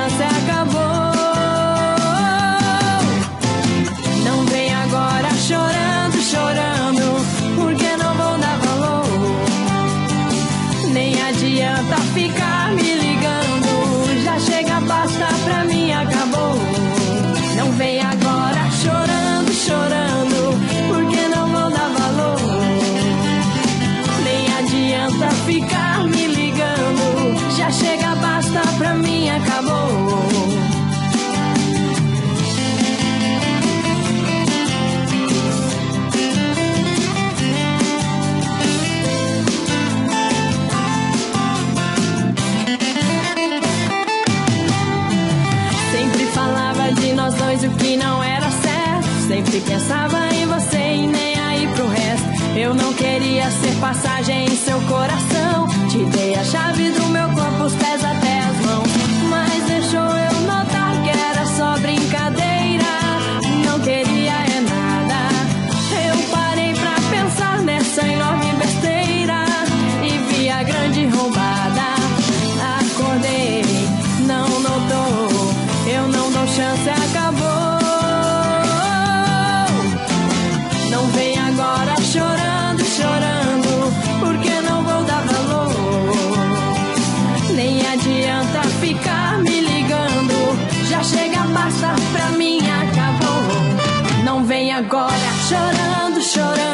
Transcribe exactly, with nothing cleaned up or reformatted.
chance acabou. Não vem agora chorando, chorando, porque não vou dar valor. Nem adianta ficar me ligando, já chega, basta, pra mim acabou. Não vem agora chorando, chorando, porque não vou dar valor. Nem adianta ficar me ligando, já chega, basta, pra mim acabou. Sempre falava de nós dois o que não era certo, sempre pensava em você e nem aí pro resto. Eu não queria ser passagem em seu coração, te dei a chave do meu corpo, os pés até as mãos, mas deixou eu notar que era só brincadeira, não queria é nada. Eu parei pra pensar nessa enorme besteira e vi a grande roubada. Acordei, não notou, eu não dou chance, acabou. Não vem agora chorando, chorando, porque não vou dar valor. Nem adianta ficar me ligando, já chega, basta, pra mim acabou. Não vem agora chorando, chorando,